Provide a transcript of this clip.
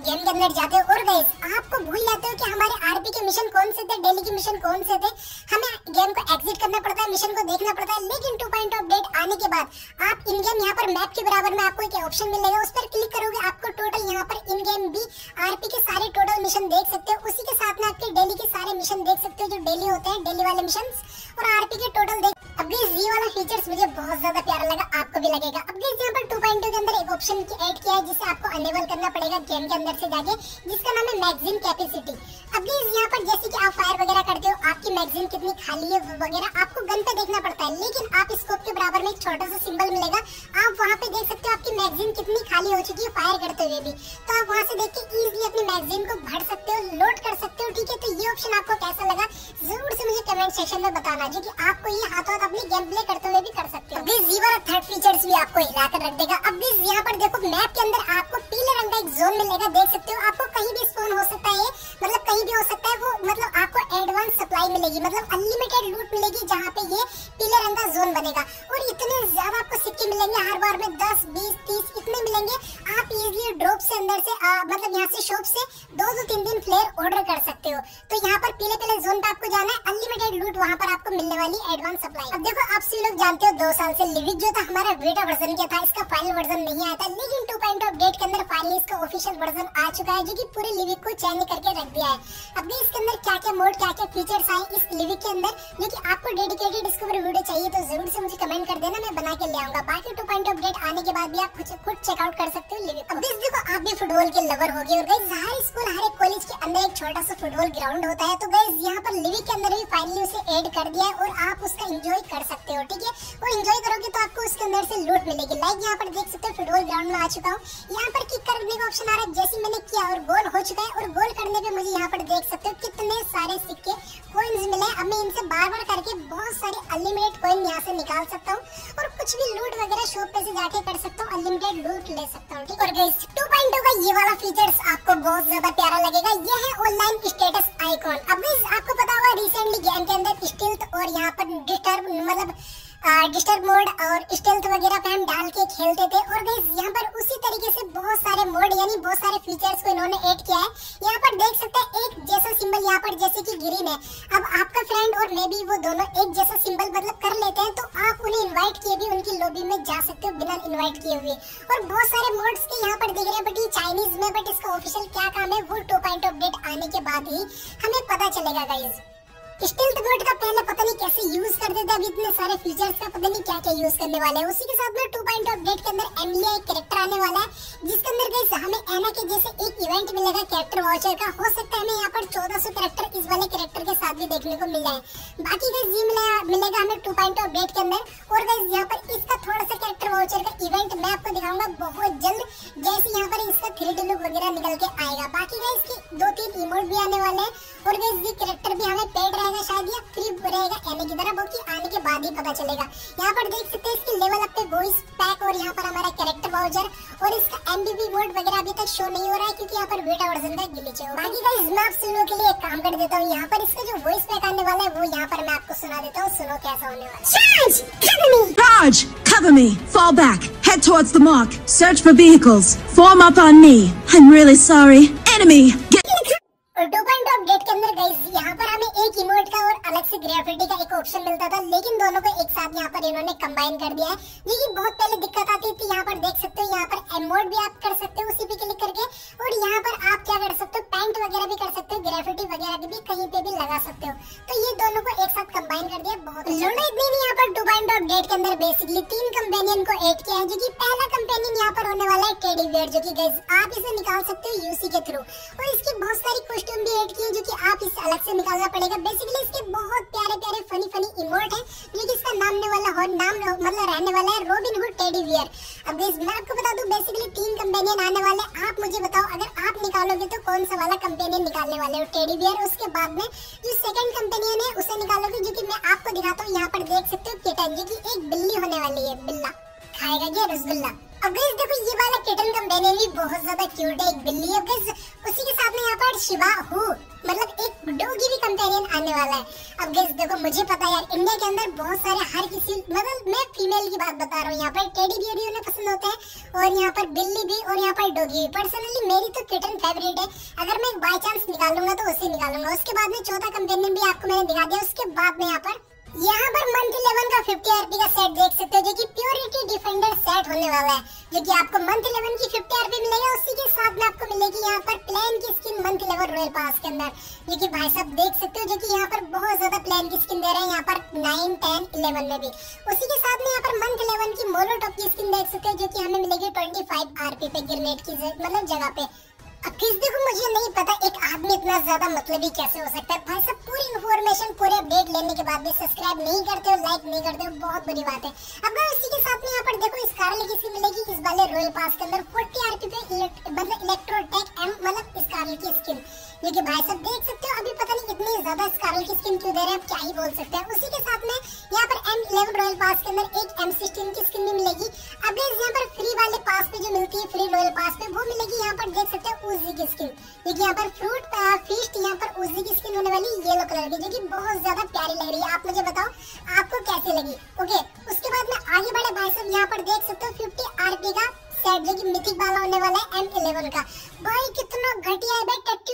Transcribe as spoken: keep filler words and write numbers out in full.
Game के अंदर जाते हो और गाइस आपको भूल जाते हो कि हमारे आरपी के मिशन कौन से थे, डेली के मिशन कौन से थे। हमें गेम को एग्जिट करना पड़ता है, मिशन को देखना पड़ता है। लेकिन टू पॉइंट अपडेट आने के बाद आप इन गेम यहाँ पर मैप के बराबर में आपको एक ऑप्शन मिलेगा, उस पर क्लिक करोगे आपको टोटल यहाँ पर इन गेम भी आरपी के सारे टोटल मिशन देख सकते हो। उसी के साथ में आपके डेली के सारे मिशन देख सकते हो जो डेली होते हैं, डेली वाले मिशन और आरपी के टोटल देख। अब ये जी वाला फीचर्स मुझे बहुत ज्यादा प्यारा लगा, आपको भी लगेगा। अब गाइस यहाँ पर टू पॉइंट टू के अंदर एक ऑप्शन ऐड किया है जिसे आपको अनेबल करना पड़ेगा गेम के अंदर से जाके, जिसका नाम है मैगजीन कैपेसिटी। अब गाइस यहाँ पर जैसे कि आप फायर वगैरह करते हो, आपकी मैगजीन कितनी खाली है वगैरह आपको गन पे देखना पड़ता है। लेकिन आप स्कोप के बराबर में एक छोटा सा सिंबल मिलेगा, आप वहाँ पे देख सकते हो आपकी मैगजीन कितनी खाली हो चुकी है फायर करते हुए भी। तो आप वहाँ से देख के इजीली अपनी मैगजीन को भर सकते हो, लोड कर सकते हो। ठीक है, तो ये ऑप्शन आपको कैसा लगा जरूर से मुझे कमेंट सेक्शन में बताना, जो कि आपको ये हाथों हाथ अपनी गेम प्ले करते हुए भी कर सकते हो। गाइस जी वाला थर्ड फीचर्स भी आपको हिलाकर रख देगा। अब गाइस यहाँ पर देखो मैप के अंदर आपको पीले रंग का एक जोन मिलेगा, देख सकते हो। आपको कहीं भी स्पॉन हो सकता है, मतलब कहीं भी हो सकता है वो, मतलब आपको एडवांस सप्लाई मिलेगी, मतलब अनलिमिटेड लूट मिलेगी जहाँ पे ये पीले रंग का जोन बनेगा। और इतने ज्यादा आपको सिक्के मिलेंगे हर बार में, दस बीस तीस इतने मिलेंगे। आप इजीली ड्रॉप से अंदर से आ, मतलब यहाँ से शॉप से दो दो तीन दिन फ्लेयर ऑर्डर कर सकते हो। तो यहाँ पर पीले पीले जोन पे आपको जाना है, अनलिमिटेड लूट वहाँ पर आपको मिलने वाली एडवांस सप्लाई। अब देखो आप सभी लोग जानते हो दो साल से लिविक जो था हमारा बीटा वर्जन क्या था, इसका फाइनल वर्जन नहीं आया था। लेकिन टू पॉइंट अपडेट के अंदर फाइनली इसका ऑफिशियल वर्जन आ चुका है, जो कि पूरे लिविक को चेंज करके रख दिया है। अब भी इसके अंदर क्या क्या मोड क्या क्या फीचर्स आए इस लिविक के अंदर, जो कि आपको डेडिकेटेड इसके ऊपर वीडियो चाहिए तो जरूर से मुझे कमेंट कर देना, मैं बना के ले आऊंगा। बाकी टू पॉइंट अपडेट आने के बाद भी आप खुद खुद चेकआउट कर सकते हो लिविक। अब देखो आप भी फुटबॉल के लवर हो गए और गाइस हर स्कूल हर एक कॉलेज के अंदर एक छोटा सा फुटबॉल ग्राउंड होता है। तो गाइस यहाँ पर लिविक के अंदर भी फाइनली उसे ऐड कर दिया है और आप उसका एंजॉय कर सकते हो। ठीक है, और एंजॉय करोगे तो आपको उसके अंदर से लूट मिलेगी। लाइक यहाँ पर देख सकते हो फुटबॉल ग्राउंड में आ चुका हूँ, यहाँ पर किक करने का ऑप्शन आ रहा है, जैसे मैंने किया और गोल हो चुका है। और गोल करने पे मुझे यहाँ पर देख सकते हो कितने सारे सिक्के कॉइन्स मिले। अब मैं इनसे बार बार करके बहुत सारे अनलिमिटेड कॉइन यहाँ से निकाल सकता हूँ और कुछ भी लूट वगैरह शॉप पे से जाके कर सकता हूँ, अनलिमिटेड लूट ले सकता हूँ। और गाइस टू पॉइंट टू का ये वाला फीचर्स आपको बहुत ज्यादा प्यारा लगेगा, ये है ऑनलाइन स्टेटस आइकॉन। अब गाइस आपको पता होगा रिसेंटली गेम के अंदर स्टील्थ और यहाँ पर डिस्टर्ब मतलब डिस्टर्ब मोड और स्टेल्थ वगैरह पे हम डाल के खेलते थे। और गाइस यहाँ पर उसी तरीके से बहुत सारे मोड यानी बहुत सारे फीचर्स को इन्होंने ऐड किया है। यहाँ पर देख सकते हैं एक जैसा सिंबल यहाँ पर जैसे कि ग्रीन है, अब आपका फ्रेंड और मैं भी वो दोनों एक जैसा सिंबल मतलब कर लेते हैं, तो आप उन्हें इनवाइट किए भी उनकी लॉबी में जा सकते हो बिना इनवाइट किए हुए। और बहुत सारे मोड्स के यहाँ पर देख रहे हैं, बट ये चाइनीज में, बट इसका ऑफिशियल क्या काम है वो टू पॉइंट अपडेट आने के बाद ही हमें पता चलेगा। गाइस स्टील्थ मोड का पहले पता नहीं कैसे यूज करते थे, अब इतने सारे फीचर्स का पता नहीं क्या क्या यूज करने वाले हैं। उसी के साथ में टू पॉइंट अपडेट के अंदर एमिलिया एक कैरेक्टर आने वाला है, जिसके अंदर गाइस हमें एना के जैसे एक इवेंट मिलेगा कैरेक्टर वाउचर का। हो सकता है हमें यहाँ पर चौदह सौ कैरेक्टर इस वाले कैरेक्टर के साथ भी देखने को मिल जाए। बाकी गाइस ये मिलेगा हमें टू पॉइंट अपडेट के अंदर। और गाइस यहाँ पर इसका थोड़ा सा कैरेक्टर वाउचर का इवेंट मैं आपको दिखाऊंगा बहुत जल्द, जैसे यहाँ पर इसका थ्री डी लुक वगैरह निकल के आएगा। बाकी गाइस के दो तीन इमोट भी आने वाले हैं और गाइस ये कैरेक्टर भी हमें पेड रहेगा शायद या फ्री रहेगा एने की तरह, बाकी आने के बाद ही पता चलेगा। यहाँ पर देख सकते हैं इसके लेवल अप पे वॉइस पैक और यहाँ पर हमारा कैरेक्टर वाउचर और इसका एमबीबी मोड वगैरह अभी तक शो नहीं हो रहा है क्योंकि यहाँ पर बेटा वर्जन का ग्लिच है। बाकी गाइस मैं आप सुनो के लिए एक काम कर देता हूँ, यहाँ पर इसका जो वॉइस पैक आने वाला है वो यहाँ पर मैं आपको सुना देता हूँ, सुनो कैसा होने वाला है। Charge! Cover me! Charge! Cover me! Fall back! Head towards the mark! Search for vehicles! Form up on me! I'm really sorry! Enemy! Get... और टू पॉइंट अपडेट के अंदर गाइस यहाँ पर हमें एक इमोट का और अलग से ग्रेफिटी का एक ऑप्शन मिलता था, लेकिन दोनों को एक साथ यहाँ पर इन्होंने कंबाइन कर दिया है। ये बहुत पहले दिक्कत आती थी, यहाँ पर देख सकते हो यहाँ पर इमोट भी आप कर सकते हो उसी पे क्लिक करके, और यहाँ पर आप क्या कर सकते हो पेंट वगैरह भी कर सकते हो, ग्रेफिटी वगैरह भी कहीं पे भी लगा सकते हो। तो ये दोनों को एक साथ कंबाइन कर दिया, बहुत लोड़ा इतनी नहीं। यहाँ पर टू पॉइंट अपडेट के अंदर बेसिकली तीन कंपेनियन को ऐड किया है, जो की पहला कंपेनियन यहाँ पर होने वाला है टेडी बियर, जो की गाइस आप इसे निकाल सकते हो यूसी के थ्रू। और इसकी बहुत सारी कॉस्ट्यूम भी ऐड की है जो कि आप इसे अलग से निकालना पड़ेगा। बेसिकली इसके बहुत प्यारे प्यारे फनी फनी इमोट है, जो कि इसका नाम ने वाला हो नाम मतलब रहने वाला है रॉबिन हुड टेडी बियर। अब गाइस मैं आपको बता दूं बेसिकली तीन कंपेनियन आने वाले, आप मुझे बताओ अगर आप निकालोगे तो कौन सा वाला कंपेनियन निकालने वाले हो, टेडी बियर। उसके बाद में जो सेकंड कंपेनियन है उसे निकालोगे, जो कि मैं आपको दिखाता हूँ। यहाँ पर देख सकते हो किटन, जो कि एक बिल्ली होने वाली है, बिल्ला खाएगा ये रसगुल्ला। अब गाइस देखो ये वाला किटन कंपेनियन भी बहुत ज्यादा क्यूट है, एक बिल्ली है गाइस। उसी के साथ में यहाँ पर शिबा हु मतलब एक डॉगी भी कंपेनियन आने वाला है। अब गाइस देखो मुझे पता है यार इंडिया के अंदर बहुत सारे हर किसी मतलब मैं फीमेल की बात बता रहा हूँ, यहाँ पर टेडी बियर भी उन्हें पसंद होता है और यहाँ पर बिल्ली भी और यहाँ पर डॉगी भी। पर्सनली मेरी तो किटन फेवरेट है, अगर मैं बाय चांस निकालूंगा तो उसे निकालूंगा। उसके बाद में चौथा कंपेनियन भी आपको मैंने दिखा दिया। उसके बाद में यहाँ पर यहाँ पर मंथ इलेवन का फिफ्टी आरपी का सेट देख सकते हो, जो कि प्योरिटी डिफेंडर सेट होने वाला है, जो कि आपको मंथ इलेवन की फिफ्टी आरपी मिलेगा। उसी के साथ में आपको मिलेगी यहाँ पर प्लेन की skin month eleven royal pass के अंदर, जो कि भाई साहब देख सकते हो, जो कि यहाँ पर बहुत ज्यादा प्लेन की स्किन दे रहे हैं यहाँ पर नाइन टेन इलेवन में भी। उसी के साथ में यहाँ पर मंथ इलेवन की मोलोटॉप की स्किन देख सकते हो, जो कि हमें मिलेगी ट्वेंटी फाइव आरपी पे ग्रेनेड की मतलब जगह पे। अब किस देखो मुझे नहीं पता एक आदमी इतना ज्यादा मतलबी कैसे हो सकता है भाई साहब। पूरी इन्फॉर्मेशन पूरे अपडेट लेने के बाद भी सब्सक्राइब नहीं करते हो, लाइक नहीं करते हो, बहुत बड़ी बात है। अब इसी के साथ में यहाँ पर देखो स्कारलेट की स्किन मिलेगी इस वाले रॉयल पास के अंदर फोर्टी आरपी पे मतलब इलेक्ट्रोटेक एम मतलब स्कारलेट की स्किन, जो कि भाई साहब देख सकते हो। अभी पता नहीं इतनी ज्यादा स्कारलेट की स्किन क्यों दे रहे हैं, क्या ही बोल सकते हैं। उसी के साथ में यहाँ पर एम इलेवन रॉयल पास के अंदर एक एम सिक्सटीन की स्किन भी मिलेगी। अब यहाँ पर फ्री वाले पास पे जो मिलती है फ्री रॉयल पास पे वो मिलेगी यहाँ पर देख सकते हो उजी की स्किन, देखिए यहाँ पर फ्रूट फीस्ट यहाँ पर उजी की स्किन होने वाली येलो कलर की, जो कि बहुत ज्यादा प्यारी लग रही है। आप मुझे बताओ आपको कैसी लगी। ओके उसके बाद में आगे बढ़े भाई साहब, यहाँ पर देख सकते हो फिफ्टी आरपी का सेट जो कि मिथिक वाला होने वाला है एम इलेवन का। भाई कितना घटिया है भाई,